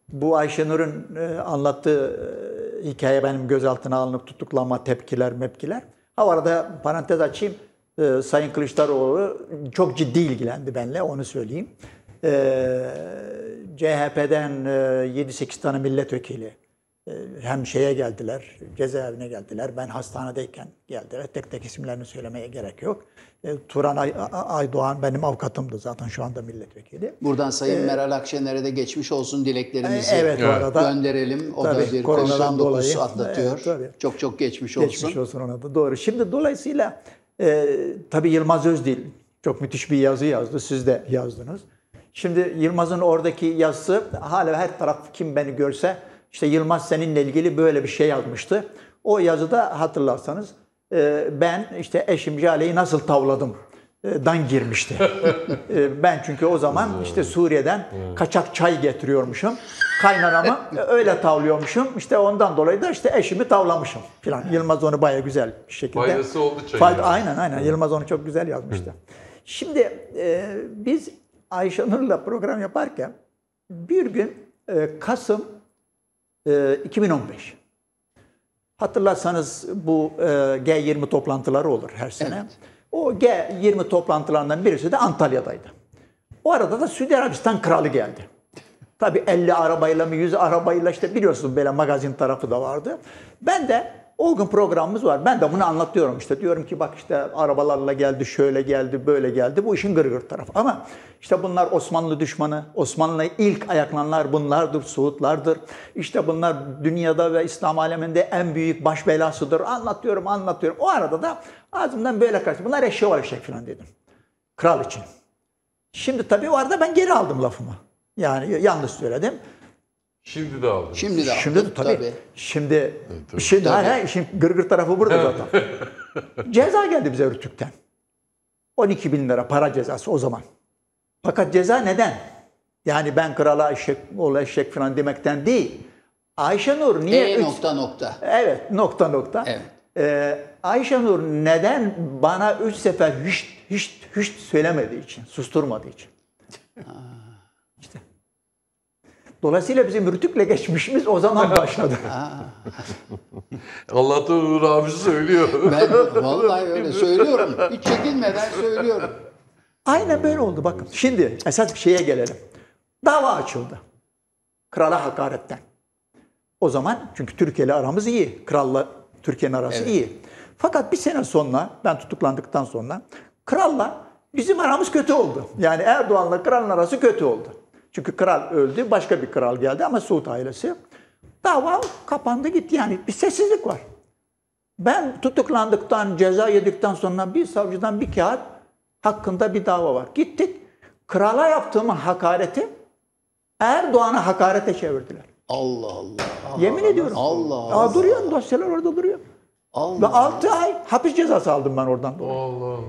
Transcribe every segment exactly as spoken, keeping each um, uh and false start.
bu Ayşenur'un e, anlattığı e, hikaye benim gözaltına alınıp tutuklama, tepkiler, mepkiler. Ha arada parantez açayım. E, Sayın Kılıçdaroğlu çok ciddi ilgilendi benimle, onu söyleyeyim. E, C H P'den e, yedi sekiz tane milletvekili e, hem şeye geldiler, cezaevine geldiler. Ben hastanedeyken geldiler. Tek tek isimlerini söylemeye gerek yok. E, Turan Ay Aydoğan benim avukatımdı zaten, şu anda milletvekili. Buradan Sayın ee, Meral Akşener'e de geçmiş olsun dileklerimizi e, evet, evet. Arada, gönderelim. O tabii, da bir koronadan dolayı atlatıyor. Evet, çok çok geçmiş olsun. Geçmiş olsun ona da, doğru. Şimdi dolayısıyla e, tabii Yılmaz Özdil çok müthiş bir yazı yazdı. Siz de yazdınız. Şimdi Yılmaz'ın oradaki yazısı, hala her taraf kim beni görse işte Yılmaz seninle ilgili böyle bir şey yazmıştı. O yazıda hatırlarsanız ben işte eşim Jale'yi nasıl tavladım dan girmişti. Ben çünkü o zaman işte Suriye'den kaçak çay getiriyormuşum. Kaynanamı öyle tavlıyormuşum. İşte ondan dolayı da işte eşimi tavlamışım filan. Yılmaz onu bayağı güzel bir şekilde. Faydası oldu çayın. Fayda, aynen aynen. Yılmaz onu çok güzel yazmıştı. Şimdi e, biz Ayşenur'la program yaparken bir gün e, Kasım e, iki bin on beş. Hatırlarsanız bu e, G yirmi toplantıları olur her sene. Evet. O G yirmi toplantılarından birisi de Antalya'daydı. O arada da Suudi Arabistan kralı geldi. Tabii elli arabayla mı yüz arabayla, işte biliyorsunuz böyle magazin tarafı da vardı. Ben de o gün programımız var. Ben de bunu anlatıyorum işte. Diyorum ki bak işte arabalarla geldi, şöyle geldi, böyle geldi. Bu işin gırgır tarafı. Ama işte bunlar Osmanlı düşmanı. Osmanlı'ya ilk ayaklananlar bunlardır, Suudlardır. İşte bunlar dünyada ve İslam aleminde en büyük baş belasıdır. Anlatıyorum, anlatıyorum. O arada da ağzımdan böyle kaçtı. Bunlar eşeği var eşek falan dedim. Kral için. Şimdi tabii o arada ben geri aldım lafımı. Yani yanlış söyledim. Şimdi de aldım. Şimdi de aldım. Şimdi de tabii. tabii. Şimdi, evet, tabii. şimdi tabii. Hayır, işin gırgır tarafı burada zaten. Ceza geldi bize Rütük'ten. on iki bin lira para cezası o zaman. Fakat ceza neden? Yani ben krala eşek, oğlu eşek falan demekten değil. Ayşenur niye... E üç... nokta nokta. Evet, nokta nokta. Evet. Ee, Ayşenur neden bana üç sefer hüşt hüşt hüşt söylemediği için, susturmadığı için. İşte. Dolayısıyla bizim Rütük'le geçmişimiz o zaman başladı. Allah'tan Uğur abi söylüyor. Ben vallahi öyle söylüyorum. Hiç çekinmeden söylüyorum. Aynen böyle oldu bakın. Şimdi esas bir şeye gelelim. Dava açıldı. Krala hakaretten. O zaman çünkü Türkiye ile aramız iyi. Kralla Türkiye'nin arası evet. iyi. Fakat bir sene sonra, ben tutuklandıktan sonra kralla bizim aramız kötü oldu. Yani Erdoğan'la kralın arası kötü oldu. Çünkü kral öldü, başka bir kral geldi ama Suud ailesi. Dava kapandı gitti, yani bir sessizlik var. Ben tutuklandıktan, ceza yedikten sonra bir savcıdan bir kağıt hakkında bir dava var. Gittik, krala yaptığım hakareti Erdoğan'a hakarete çevirdiler. Allah Allah. Yemin Allah, ediyorum. Allah Allah. Aa, duruyor, dosyalar orada duruyor. Allah Ve altı ay hapis cezası aldım ben oradan dolayı. Allah Allah.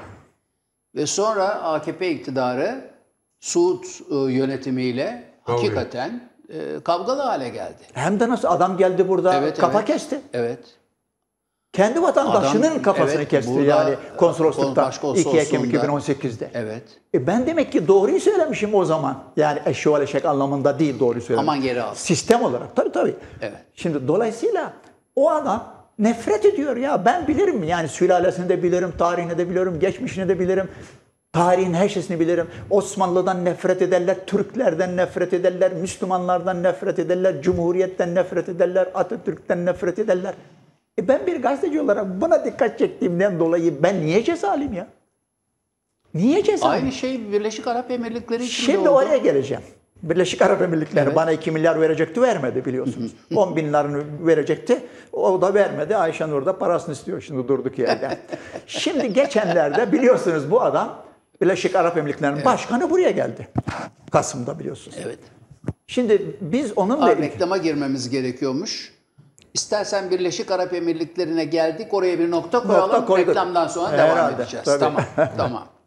Ve sonra A K P iktidarı Suud yönetimiyle Kavga. hakikaten e, kavgalı hale geldi. Hem de nasıl adam geldi burada evet, kafa evet. kesti. Evet. Kendi vatandaşının Adam, kafasını evet, kesti yani konsoloslukta iki Ekim iki bin on sekiz'de. Evet. E ben demek ki doğruyu söylemişim o zaman. Yani eşşoğlu eşek anlamında değil doğruyu söylemişim. Aman geri al. Sistem olarak tabii tabii. Evet. Şimdi dolayısıyla o adam nefret ediyor ya. Ben bilirim yani sülalesini de bilirim, tarihini de bilirim, geçmişini de bilirim. Tarihin her şeyini bilirim. Osmanlı'dan nefret ederler, Türklerden nefret ederler, Müslümanlardan nefret ederler, Cumhuriyet'ten nefret ederler, Atatürk'ten nefret ederler. E ben bir gazeteci olarak buna dikkat çektiğimden dolayı ben niye ceza alayım ya? Niye ceza alayım? Aynı şey Birleşik Arap Emirlikleri için Şimdi de oldu. oraya geleceğim. Birleşik Arap Emirlikleri evet. bana iki milyar verecekti, vermedi biliyorsunuz. on bin liranı verecekti, o da vermedi. Ayşenur da parasını istiyor şimdi durduk yerde. Şimdi geçenlerde biliyorsunuz bu adam Birleşik Arap Emirlikleri'nin evet. başkanı buraya geldi. Kasım'da biliyorsunuz. Evet. Şimdi biz onunla... Abi, reklama girmemiz gerekiyormuş. İstersen Birleşik Arap Emirlikleri'ne geldik. Oraya bir nokta koyalım. Nokta Reklamdan sonra Herhalde. devam edeceğiz. Tabii. Tamam. Tamam.